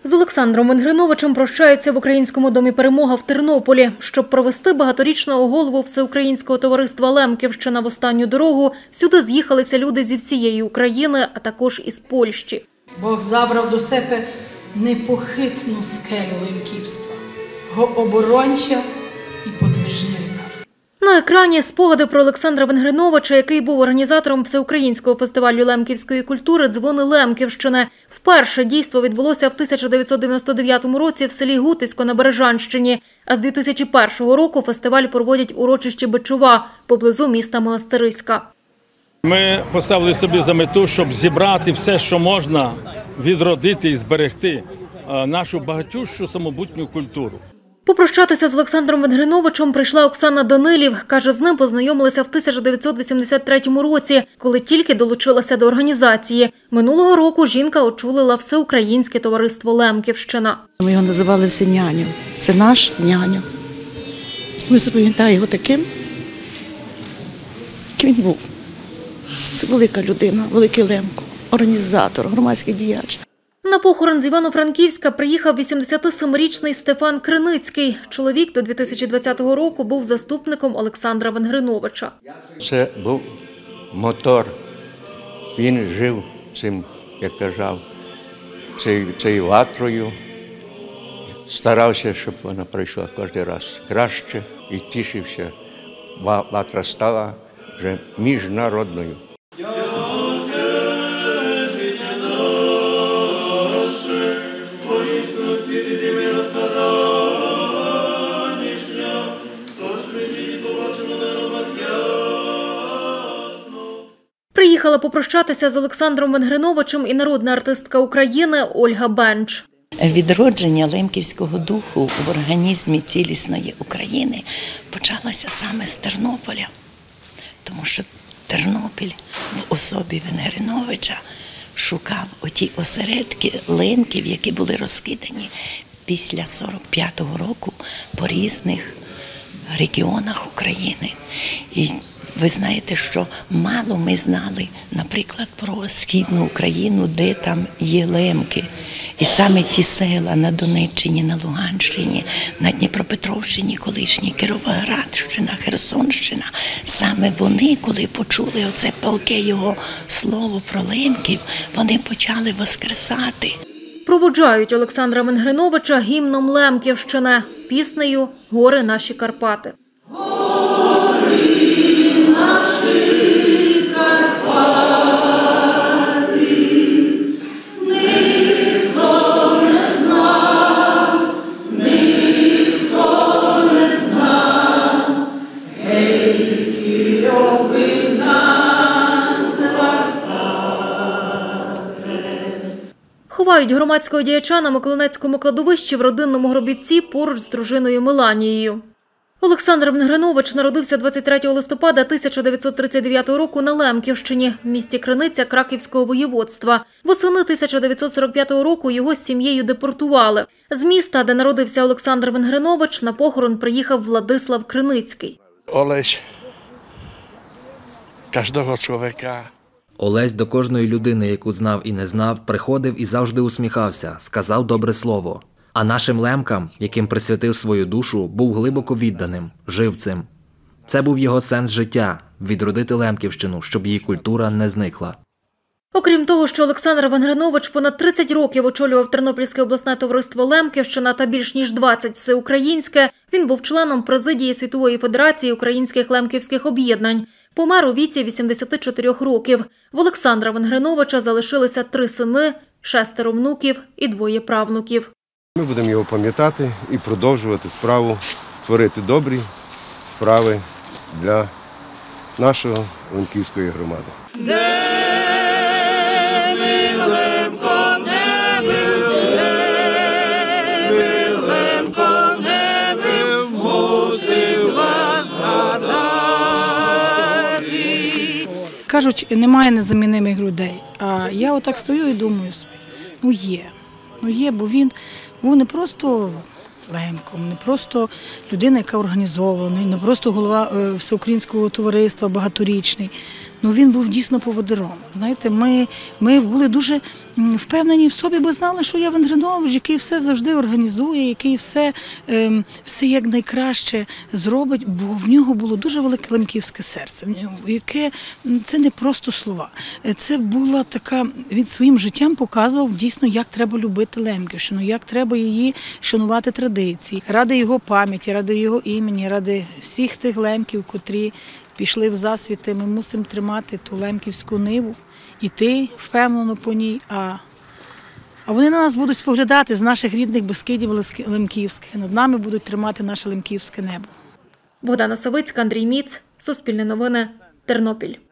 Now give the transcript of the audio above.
З Олександром Венгриновичем прощаються в Українському домі «Перемога» в Тернополі. Щоб провести багаторічного голову Всеукраїнського товариства «Лемківщина» в останню дорогу, сюди з'їхалися люди зі всієї України, а також із Польщі. Бог забрав до себе непохитну скелю лемківства, оборонця і подвижника. На екрані спогади про Олександра Венгриновича, який був організатором Всеукраїнського фестивалю лемківської культури «Дзвони Лемківщини». Вперше дійство відбулося в 1999 році в селі Гутисько на Бережанщині, а з 2001 року фестиваль проводять урочищі Бичова поблизу міста Монастириська. Ми поставили собі за мету, щоб зібрати все, що можна, відродити і зберегти нашу багатющу самобутню культуру. Попрощатися з Олександром Венгриновичем прийшла Оксана Данилів. Каже, з ним познайомилися в 1983 році, коли тільки долучилася до організації. Минулого року жінка очолила Всеукраїнське товариство «Лемківщина». Ми його називали всі няню. Це наш няню. Ми запам'ятаємо його таким, яким він був. Це велика людина, великий Лемко, організатор, громадський діяч. На похорон з Івано-Франківська приїхав 87-річний Стефан Криницький. Чоловік до 2020 року був заступником Олександра Венгриновича. Це був мотор. Він жив цим, як казав, цією ватрою. Старався, щоб вона пройшла кожен раз краще і тішився. Ватра стала вже міжнародною. Приїхала попрощатися з Олександром Венгриновичем і народна артистка України Ольга Бенч. Відродження лемківського духу в організмі цілісної України почалося саме з Тернополя, тому що Тернопіль в особі Венгриновича шукав оті осередки лемків, які були розкидані після 45-го року по різних регіонах України. І ви знаєте, що мало ми знали, наприклад, про Східну Україну, де там є лемки. І саме ті села на Донеччині, на Луганщині, на Дніпропетровщині, колишній Кіровоградщина, Херсонщина, саме вони, коли почули оце палке його слово про лемків, вони почали воскресати. Проводжають Олександра Венгриновича гімном Лемківщини, піснею «Гори наші Карпати». Ховають громадського діяча на Миколинецькому кладовищі в родинному Гробівці поруч з дружиною Меланією. Олександр Венгринович народився 23 листопада 1939 року на Лемківщині, в місті Криниця Краківського воєводства. Восени 1945 року його з сім'єю депортували. З міста, де народився Олександр Венгринович, на похорон приїхав Владислав Криницький. Олесь до кожної людини, яку знав і не знав, приходив і завжди усміхався, сказав добре слово. А нашим лемкам, яким присвятив свою душу, був глибоко відданим, жив цим. Це був його сенс життя – відродити Лемківщину, щоб її культура не зникла. Окрім того, що Олександр Венгринович понад 30 років очолював Тернопільське обласне товариство «Лемківщина» та більш ніж 20 всеукраїнське, він був членом президії Світової Федерації українських лемківських об'єднань. Помер у віці 84 років. В Олександра Венгриновича залишилися 3 сини, 6 внуків і 2 правнуків. Ми будемо його пам'ятати і продовжувати справу, творити добрі справи для нашої Лемківської громади. Кажуть, немає незамінимих людей. А я отак стою і думаю собі, є, бо він був не просто Лемком, не просто людина, яка організована, не просто голова Всеукраїнського товариства багаторічний. ну він був дійсно поводиром. Знаєте, ми були дуже впевнені в собі, бо знали, що є Венгринович, який все завжди організує, який все як найкраще зробить, бо в нього було дуже велике лемківське серце, яке це не просто слова. Це була така, він своїм життям показував дійсно, як треба любити Лемківщину, як треба її шанувати традиції. Ради його пам'яті, ради його імені, ради всіх тих лемків, котрі пішли в засвіти, ми мусимо тримати ту лемківську ниву, іти впевнено по ній, а вони на нас будуть споглядати з наших рідних Бескидів лемківських, над нами будуть тримати наше лемківське небо. Богдана Савицька, Андрій Міц, Суспільне новини, Тернопіль.